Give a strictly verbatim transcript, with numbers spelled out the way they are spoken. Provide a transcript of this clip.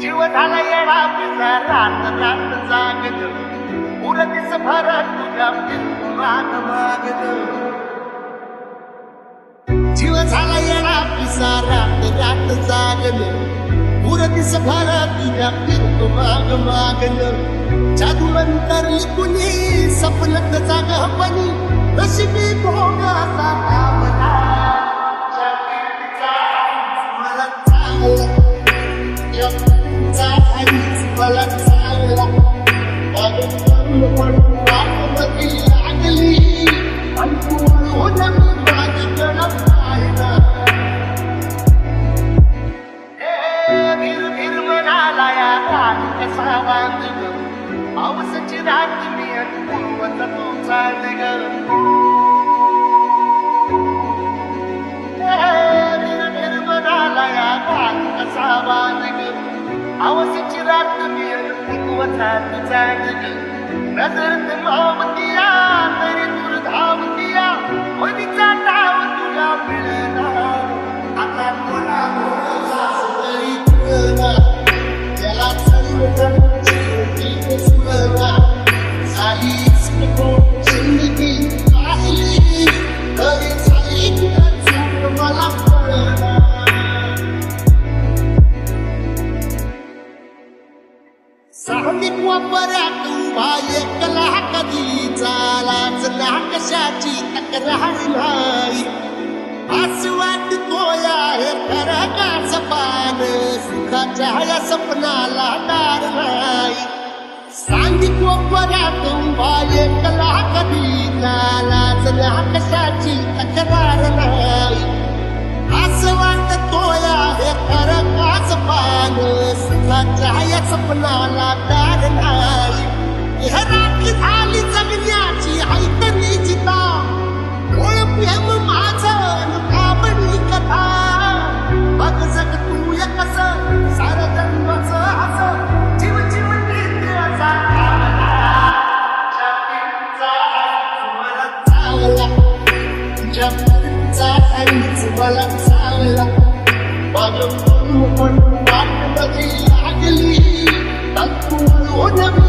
जीव झाला येडा पिसा रात रात जागत उरतीस भरत तुझ्या माग मागत जीव झाला येडा पिसा रात रात जागत उरतीस भरत तुझ्या माग मागत जादूनंतर कुणी सपनत जागपणी नशिबी भोगाचा कामना मला चांगला मला चांगला वाटमती लागली आणि होता मी माझ्याकडं पाहिला भिर भिर म्हणाला या रात कसा बांधग पावसाची रात मी आणि पूर्वचा तो चाल ग भिर भिर म्हणाला या रात कसा बांधग पावसाची रात मी आणि पूर्वचा तो चाल ग नजर धावतिया तरी दूर धावतिया मनीचा डाव तुला मिळना आता कोणा कोणाचा तरी तुला त्याला चल सालीच नको जिंदगी पाहिली तरी झाली चूक मला कळना साहमिक वापरात उभा एकला कधी चालाच ना कशाची तक्रार नाही असं वाटतोय हे खरं काच पान सुखाच्या या सपनाला दार नाही सांगिक वापरात उभा एकला कधी चालाच ना कशाची तक्रार नाही असं वाटतोय हे खरं काच पान सुखाच्या या सपनाला दार नाही ह्या रात्री झाली जगण्याची ऐकणी चिता ओळ प्रेम माझं कामणी कथा बघ जग तू या कसं सारं जन्माचं हसं जीव जीव निर्दयचा मला चांगला तुझ्या पुढचा आईच मला चांगला माझं पण पण वाट बघी लागली तू होणं